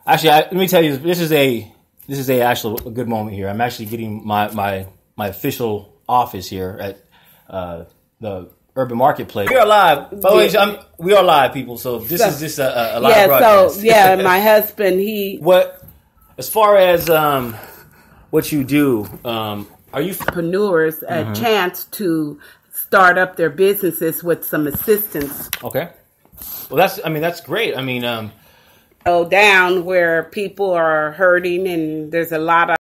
Actually, let me tell you, this is a actual a good moment here. I'm actually getting my official office here at the Urban Marketplace. We are live. We are live, people. So this is just a live broadcast. So my husband, as far as what you do, are you entrepreneurs a chance to start up their businesses with some assistance? Okay. Well, that's great. I mean, down where people are hurting and there's a lot of